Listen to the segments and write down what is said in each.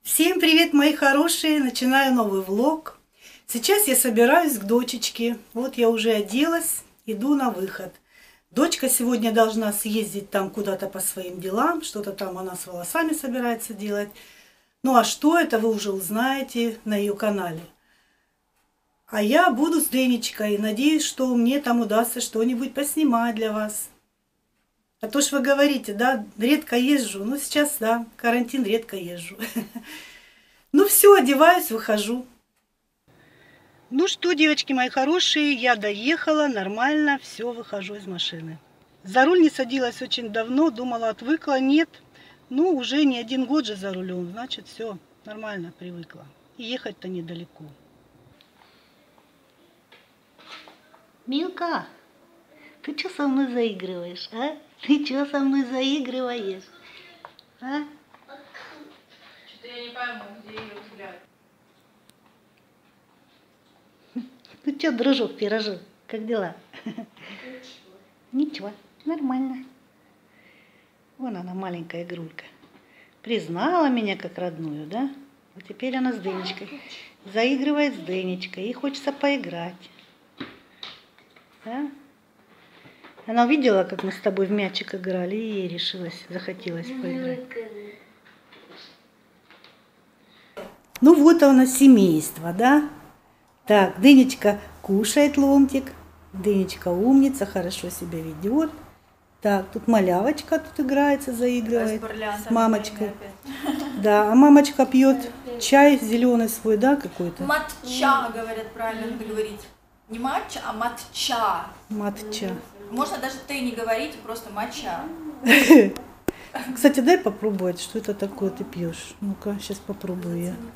Всем привет, мои хорошие! Начинаю новый влог. Сейчас я собираюсь к дочечке. Вот я уже оделась, иду на выход. Дочка сегодня должна съездить там куда-то по своим делам. Что-то там она с волосами собирается делать. Ну а что это, вы уже узнаете на ее канале. А я буду с Денечкой. Надеюсь, что мне там удастся что-нибудь поснимать для вас. А то ж вы говорите, да, редко езжу. Ну, сейчас, да, карантин, редко езжу. Ну, все, одеваюсь, выхожу. Ну что, девочки мои хорошие, я доехала, нормально, все, выхожу из машины. За руль не садилась очень давно, думала, отвыкла, нет. Ну, уже не 1 год же за рулем, значит, все, нормально, привыкла. И ехать-то недалеко. Милка, ты что со мной заигрываешь, а? Ты что со мной заигрываешь, а? Что-то я не пойму, где ее взгляд. Ну что, дружок, пирожок, как дела? Ничего, нормально. Вон она, маленькая игрулька. Признала меня как родную, да? А теперь она с Денечкой. Заигрывает с Денечкой. Ей хочется поиграть. Да? Она увидела, как мы с тобой в мячик играли, и ей захотелось поиграть. Ну, вот оно, семейство, да? Так, Денечка кушает ломтик. Денечка умница, хорошо себя ведет. Так, тут малявочка тут играется, заигрывает с мамочкой. Да, а мамочка пьет чай зеленый свой, да, какой-то? Матча, говорят, правильно надо говорить. Не матча, а матча. Матча. Можно даже ты не говорить, просто матча. Кстати, дай попробовать, что это такое ты пьешь. Ну-ка, сейчас попробую я.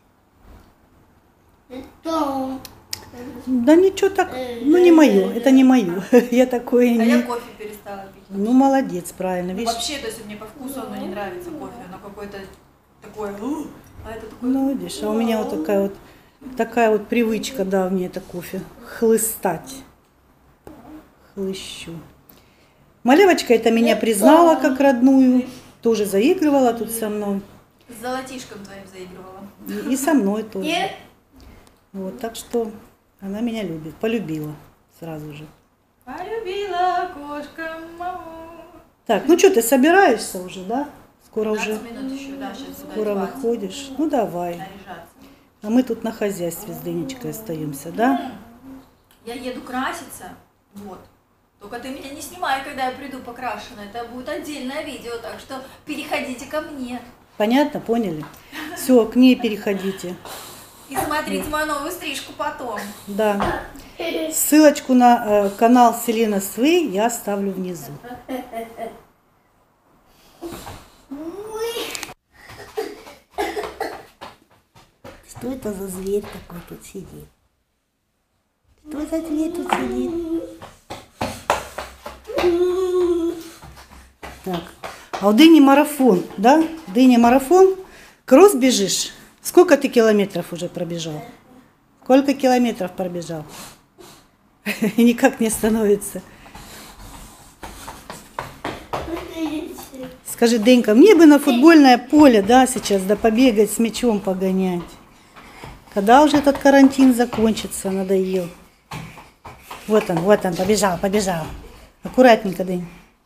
Да ничего так, ну не мое, это не мое. Я такое А не... я кофе перестала пить. Ну молодец, правильно, Ну, видишь. вообще, то есть мне по вкусу оно не нравится кофе, оно какое-то такое, а это такое. Ну видишь, а у меня вот такая вот привычка давняя, это кофе, хлыстать. Хлыщу. Малявочка это меня признала как родную, тоже заигрывала тут со мной. С золотишком твоим заигрывала. И со мной тоже. Вот, так что она меня любит, полюбила сразу же. Полюбила кошка маму. Так, ну что, ты собираешься уже, да? Скоро 15 уже, минут еще, да, сейчас сюда скоро одеваться, выходишь. Ну давай. наряжаться. А мы тут на хозяйстве с Денечкой остаемся, да? Я еду краситься, вот. Только ты меня не снимай, когда я приду покрашена. Это будет отдельное видео, так что переходите ко мне. Понятно, поняли? Все, к ней переходите. И смотрите мою новую стрижку потом. Да. Ссылочку на канал Селена Свей я оставлю внизу. Что это за зверь такой тут сидит? Что за зверь тут сидит? Так. А у Дэни марафон, да? Дэни марафон. Кросс бежишь? Сколько ты километров уже пробежал? Сколько километров пробежал? И никак не становится. Скажи, Денька, мне бы на футбольное поле, да, сейчас, да побегать, с мячом погонять. Когда уже этот карантин закончится, надоел. Вот он, побежал, побежал. Аккуратненько, День.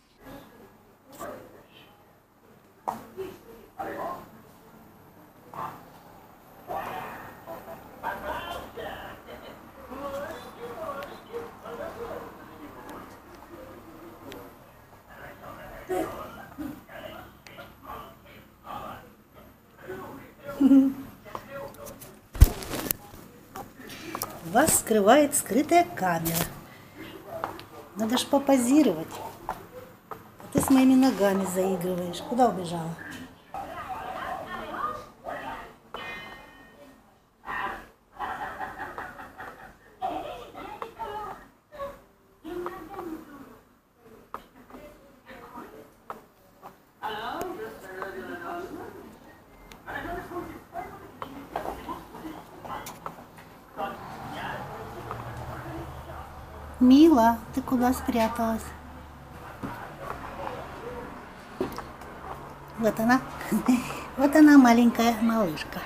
Вас скрывает скрытая камера. Надо ж попозировать. А ты с моими ногами заигрываешь. Куда убежала? Мила, ты куда спряталась? Вот она. Вот она, маленькая малышка.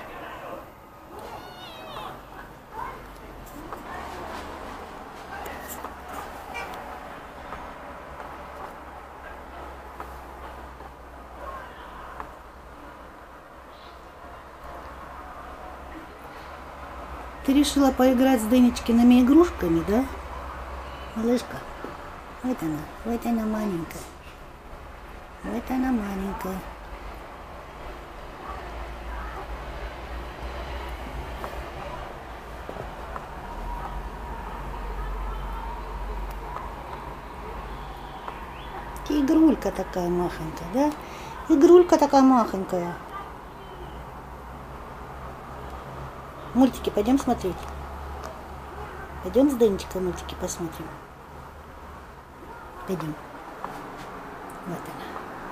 Ты решила поиграть с Денечкиными игрушками, да? Малышка, вот она маленькая. Вот она маленькая. Игрулька такая махонькая, да? Игрулька такая махонькая. Мультики пойдем смотреть? Пойдем с Денечкой мультики посмотрим? Пойдем. Вот она.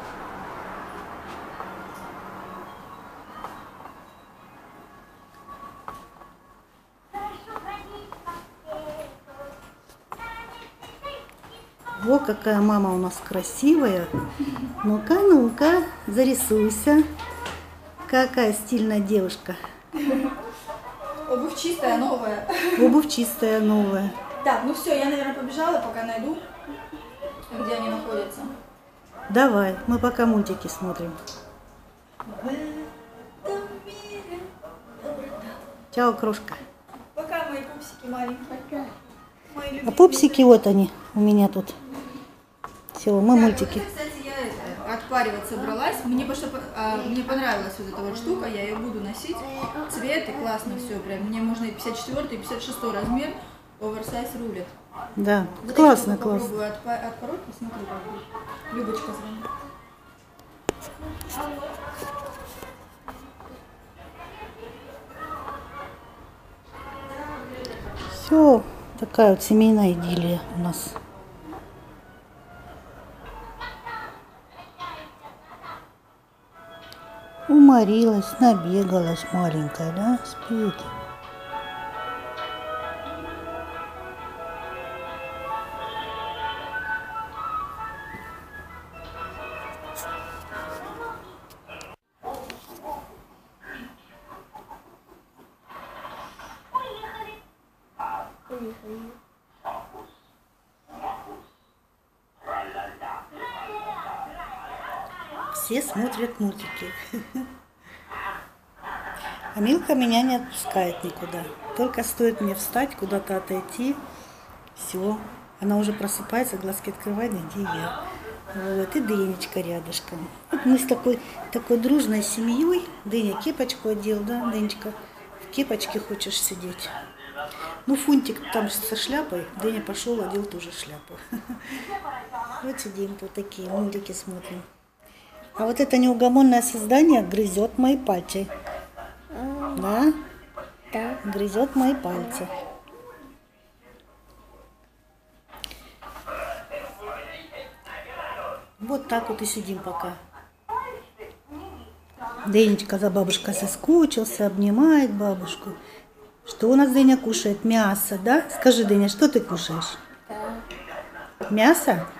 Во, какая мама у нас красивая. Ну-ка, ну-ка, зарисуйся. Какая стильная девушка. Обувь чистая, новая. Обувь чистая, новая. Так, ну все, я, наверное, побежала, пока найду, где они находятся. Давай, мы пока мультики смотрим. В этом мире доброта. Чао, крошка. Пока, мои пупсики маленькие. Мои А любимые. пупсики вот они у меня тут. Все, мы Так, мультики. вот, кстати, я отпаривать собралась. Мне понравилась вот эта вот штука, я ее буду носить. Цветы, классно все, прям. Мне можно и 54 и 56 размер, оверсайз рулит. Да, Вот классно, я классно. попробую отпороть, посмотрю, как будет. Любочка звонит. Все, такая вот семейная идиллия у нас. Уморилась, набегалась маленькая, да, спит. Все смотрят мультики. А Милка меня не отпускает никуда. Только стоит мне встать, куда-то отойти, все. Она уже просыпается, глазки открывает, где я. Вот, и Денечка рядышком. Вот мы с такой дружной семьей. Деня кепочку одел, да, Денечка? В кепочке хочешь сидеть? Ну, Фунтик там со шляпой. Деня пошел, одел тоже шляпу. Вот сидим, вот такие мультики смотрим. А вот это неугомонное создание грызет мои пальцы. Да? Да. Грызет мои пальцы. Вот так вот и сидим пока. Денечка за бабушкой соскучился, обнимает бабушку. Что у нас Деня кушает? Мясо, да? Скажи, Деня, что ты кушаешь? Мясо?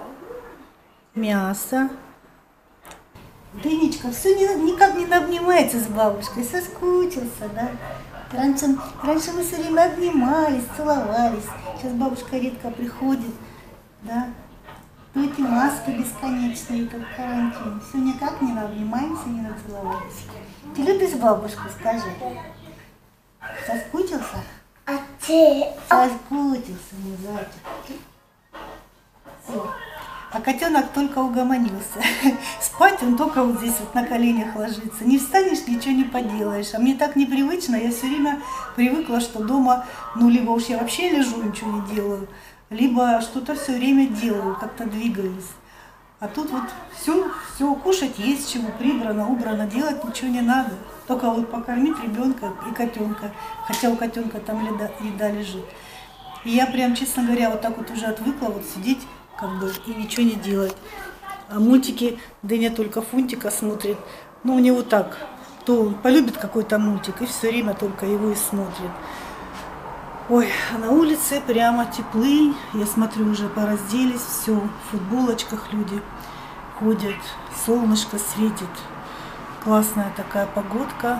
Мясо. Денечка все никак не обнимается с бабушкой, соскучился, да? Раньше мы все время обнимались, целовались. Сейчас бабушка редко приходит, да? Ну эти маски бесконечные, как карантин. Все никак не обнимаемся, не нацеловались. Ты любишь бабушку, скажи? Соскучился? Соскучился, мой зайчик. Все. А котенок только угомонился. Спать он только вот здесь вот на коленях ложится. Не встанешь, ничего не поделаешь. А мне так непривычно, я все время привыкла, что дома, ну, либо уж я вообще лежу, ничего не делаю, либо что-то все время делаю, как-то двигаюсь. А тут вот все, кушать есть чего, прибрано, убрано, делать ничего не надо. Только вот покормить ребенка и котенка, хотя у котенка там еда лежит. И я прям, честно говоря, вот так вот уже отвыкла вот сидеть, как бы, и ничего не делать. А мультики, Деня только Фунтика смотрит. Ну, у него так, то он полюбит какой-то мультик, и все время только его и смотрит. Ой, а на улице прямо теплынь. Я смотрю, уже поразделись, все, в футболочках люди ходят, солнышко светит. Классная такая погодка.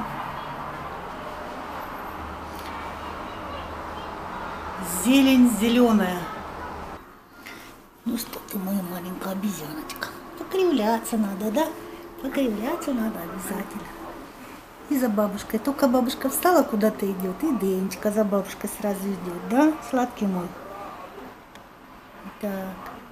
Зелень зеленая. Ну что ты, моя маленькая обезьяночка? Покривляться надо, да? Покривляться надо обязательно. И за бабушкой. Только бабушка встала, куда-то идет, и Денечка за бабушкой сразу идет, да, сладкий мой? Так.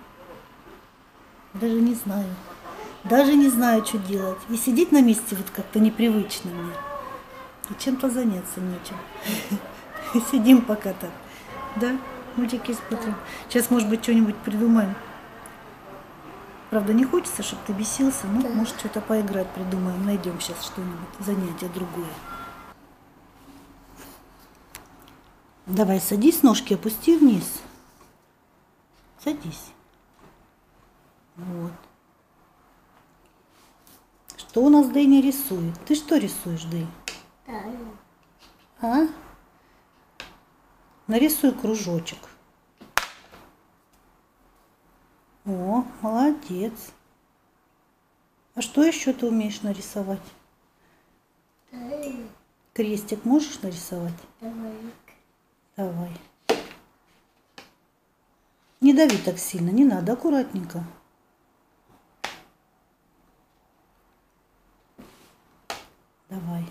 Даже не знаю. Даже не знаю, что делать. И сидеть на месте вот как-то непривычно мне. И чем-то заняться нечем. Сидим пока так. Да? Мультики смотрим. Сейчас, может быть, что-нибудь придумаем. Правда, не хочется, чтобы ты бесился. Ну, может, что-то поиграть придумаем. Найдем сейчас что-нибудь, занятие другое. Давай, садись, ножки опусти вниз. Садись. Вот. Что у нас Дэня рисует? Ты что рисуешь, Дэй? А? Нарисуй кружочек. О, молодец. А что еще ты умеешь нарисовать? Крестик можешь нарисовать? Давай. Не дави так сильно, не надо, аккуратненько. Давай.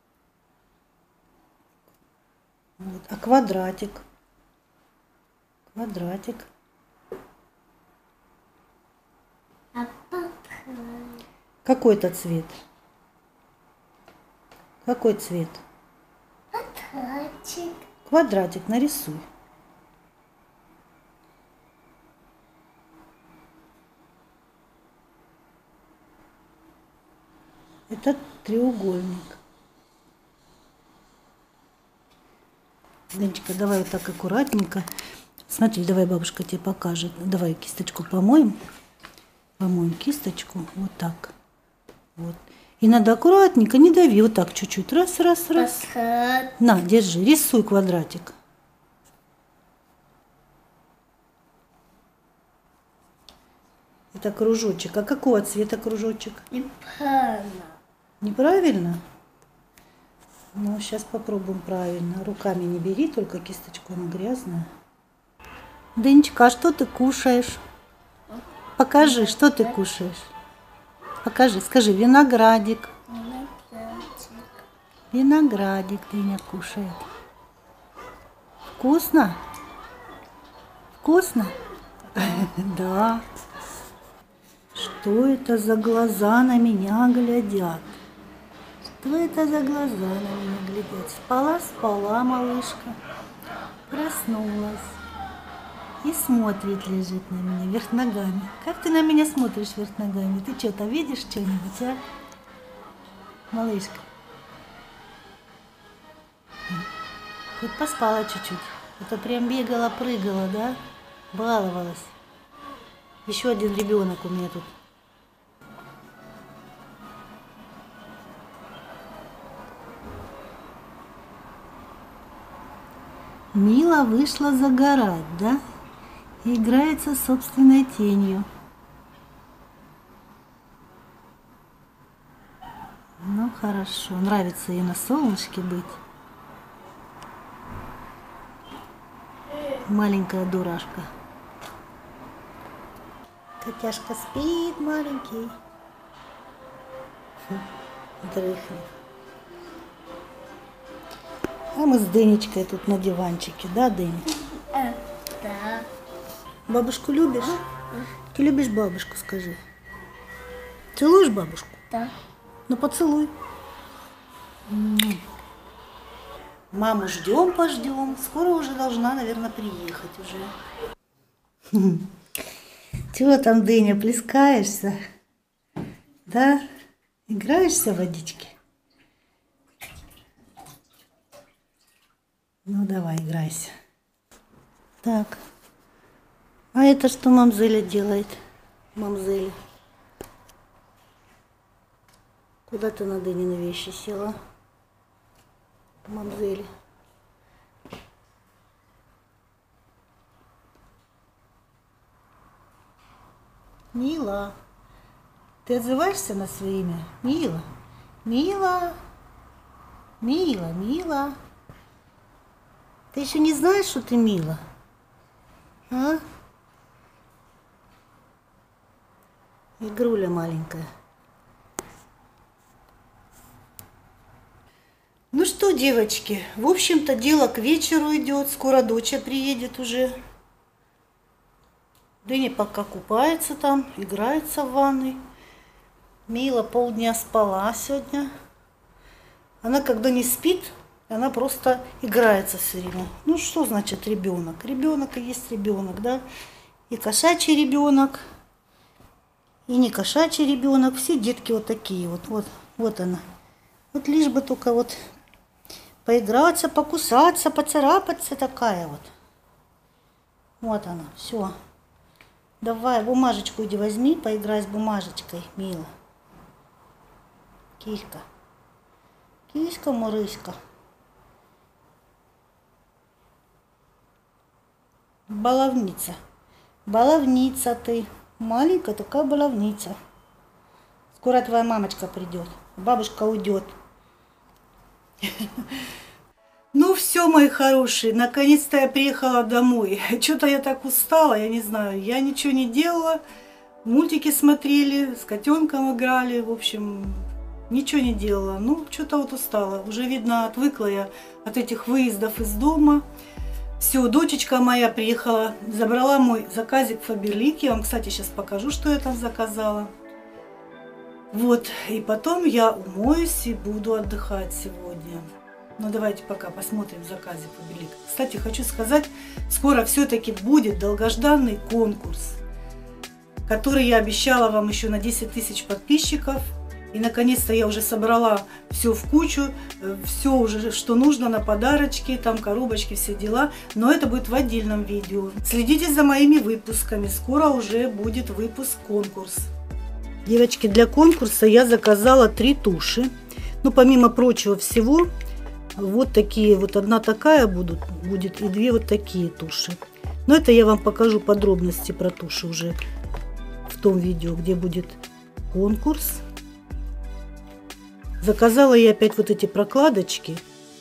Вот. А квадратик? Квадратик. Какой это цвет? Какой цвет? Квадратик. Квадратик нарисуй. Это треугольник. Денечка, давай вот так аккуратненько. Смотри, давай бабушка тебе покажет. Давай кисточку помоем. Помоем кисточку. Вот так. Вот. И надо аккуратненько, не дави. Вот так чуть-чуть. Раз, раз, раз. На, держи. Рисуй квадратик. Это кружочек. А какого цвета кружочек? Неправильно. Неправильно? Ну, сейчас попробуем правильно. Руками не бери, только кисточку, она грязная. Денечка, а что ты кушаешь? Покажи, что ты кушаешь. Покажи, скажи, виноградик. Виноградик Деня кушает. Вкусно? Вкусно? Да. Что это за глаза на меня глядят? Что это за глаза на меня глядят? Спала малышка, проснулась и смотрит, лежит на меня вверх ногами. Как ты на меня смотришь вверх ногами? Ты что-то видишь что-нибудь, а? Малышка. Хоть поспала чуть-чуть. Это прям бегала, прыгала, да? Баловалась. Еще один ребенок у меня тут. Мила вышла загорать, да? И играется с собственной тенью. Ну, хорошо. Нравится ей на солнышке быть. Маленькая дурашка. Котяшка спит маленький. Дрыхнет. А мы с Денечкой тут на диванчике, да, Деня? Да. Бабушку любишь? Ты любишь бабушку, скажи. Целуешь бабушку? Да. Ну поцелуй. Маму ждем, пождем. Скоро уже должна, наверное, приехать уже. Чего там, Дыня, плескаешься? Да? Играешься в водичке? Ну, давай, играйся. Так. А это что мамзеля делает? Мамзеля. Куда ты на Дынины вещи села? Мамзеля. Мила. Ты отзываешься на свое имя? Мила. Мила, Мила, Мила. Ты еще не знаешь, что ты Мила? А? Игруля маленькая. Ну что, девочки, в общем-то дело к вечеру идет. Скоро доча приедет уже. Дыня пока купается там, играется в ванной. Мила полдня спала сегодня. Она когда не спит, она просто играется все время. Ну что значит ребенок? Ребенок и есть ребенок, да? И кошачий ребенок, и не кошачий ребенок. Все детки вот такие вот. Вот она. Вот лишь бы только вот поиграться, покусаться, поцарапаться, такая вот. Вот она, все. Давай, бумажечку иди возьми, поиграй с бумажечкой, Мила. Киська. Киська-мурыська. Баловница. Баловница ты. Маленькая такая баловница. Скоро твоя мамочка придет. Бабушка уйдет. Ну все, мои хорошие, наконец-то я приехала домой. Что-то я так устала, я не знаю, я ничего не делала. Мультики смотрели, с котенком играли, в общем, ничего не делала. Ну, что-то вот устала. Уже, видно, отвыкла я от этих выездов из дома. Все, дочечка моя приехала, забрала мой заказик в Faberlic. Я вам, кстати, сейчас покажу, что я там заказала. Вот, и потом я умоюсь и буду отдыхать сегодня. Ну, давайте пока посмотрим заказик Faberlic. Кстати, хочу сказать, скоро все-таки будет долгожданный конкурс, который я обещала вам еще на 10 тысяч подписчиков. И наконец-то я уже собрала все в кучу, все уже, что нужно на подарочки, там коробочки, все дела. Но это будет в отдельном видео. Следите за моими выпусками, скоро уже будет выпуск конкурс. Девочки, для конкурса я заказала 3 туши. Ну, помимо прочего всего, вот такие, вот одна такая будет и 2 вот такие туши. Но это я вам покажу подробности про туши уже в том видео, где будет конкурс. Заказала я опять вот эти прокладочки.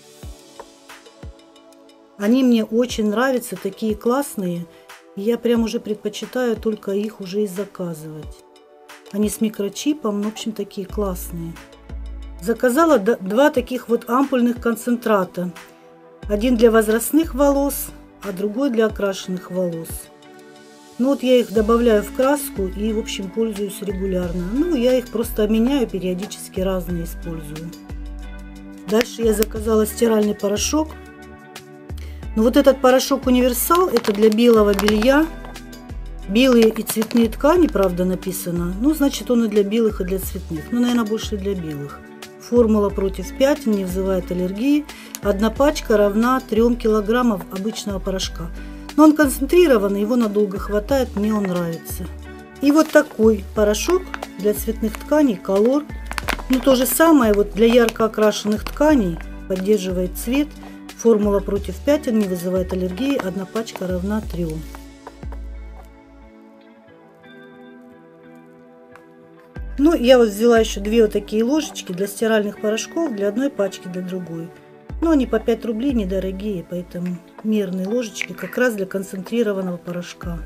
Они мне очень нравятся, такие классные. Я прям уже предпочитаю только их уже и заказывать. Они с микрочипом, в общем, такие классные. Заказала 2 таких вот ампульных концентрата. Один для возрастных волос, а другой для окрашенных волос. Ну вот я их добавляю в краску и, в общем, пользуюсь регулярно. Ну, я их просто меняю, периодически разные использую. Дальше я заказала стиральный порошок. Но вот этот порошок универсал, это для белого белья. Белые и цветные ткани, правда, написано. Ну, значит, он и для белых, и для цветных. Ну, наверное, больше для белых. Формула против пятен, не вызывает аллергии. 1 пачка равна 3 килограммов обычного порошка. Но он концентрированный, его надолго хватает, мне он нравится. И вот такой порошок для цветных тканей, Color. Ну, то же самое вот для ярко окрашенных тканей, поддерживает цвет. Формула против пятен, не вызывает аллергии, 1 пачка равна 3. Ну, я вот взяла еще 2 вот такие ложечки для стиральных порошков, для одной пачки, для другой. Но они по 5 рублей недорогие, поэтому мерные ложечки как раз для концентрированного порошка.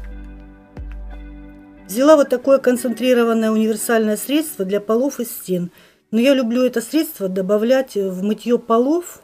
Взяла вот такое концентрированное универсальное средство для полов и стен. Но я люблю это средство добавлять в мытье полов.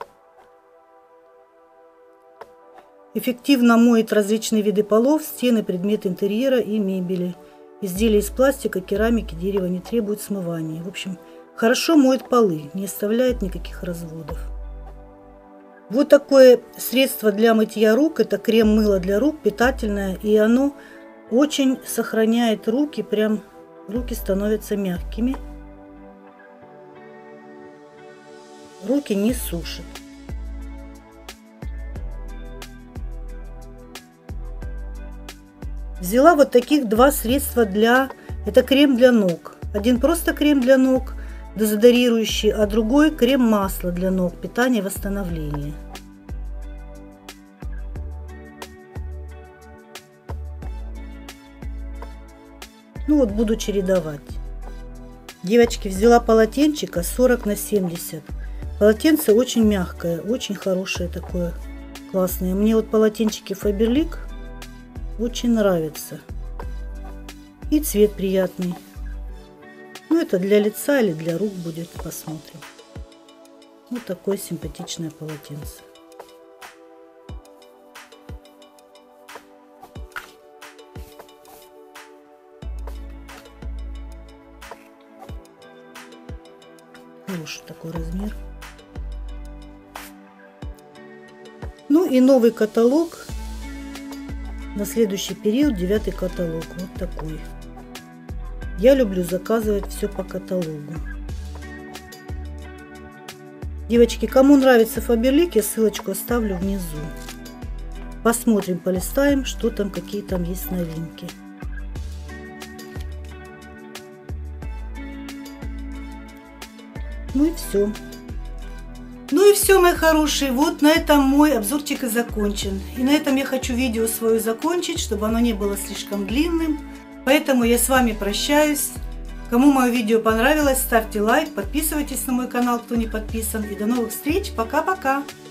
Эффективно моет различные виды полов, стены, предметы интерьера и мебели. Изделия из пластика, керамики, дерева не требуют смывания. В общем, хорошо моет полы, не оставляет никаких разводов. Вот такое средство для мытья рук. Это крем-мыло для рук, питательное. И оно очень сохраняет руки. Прям руки становятся мягкими. Руки не сушат. Взяла вот таких 2 средства для... Это крем для ног. Один просто крем для ног, дезодорирующий, а другой крем-масло для ног, питание и восстановление. Ну вот буду чередовать. Девочки, взяла полотенчика 40 на 70. Полотенце очень мягкое, очень хорошее такое, классное. Мне вот полотенчики Faberlic очень нравятся. И цвет приятный. Ну, это для лица или для рук будет, посмотрим. Вот такое симпатичное полотенце. Хороший такой размер. Ну и новый каталог. На следующий период 9-й каталог. Вот такой. Я люблю заказывать все по каталогу. Девочки, кому нравится Faberlic, я ссылочку оставлю внизу. Посмотрим, полистаем, что там, какие там есть новинки. Ну и все. Ну и все, мои хорошие. Вот на этом мой обзорчик и закончен. И на этом я хочу видео свое закончить, чтобы оно не было слишком длинным. Поэтому я с вами прощаюсь. Кому мое видео понравилось, ставьте лайк, подписывайтесь на мой канал, кто не подписан. И до новых встреч. Пока-пока.